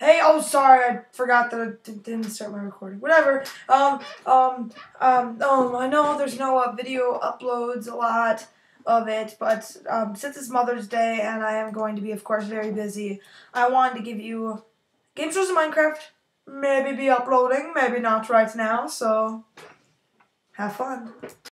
Hey, oh, sorry, I forgot that I didn't start my recording. Whatever. I know there's no video uploads a lot of it, but since it's Mother's Day and I am going to be, of course, very busy, I wanted to give you Gameshow in Minecraft. Maybe be uploading, maybe not right now, so have fun.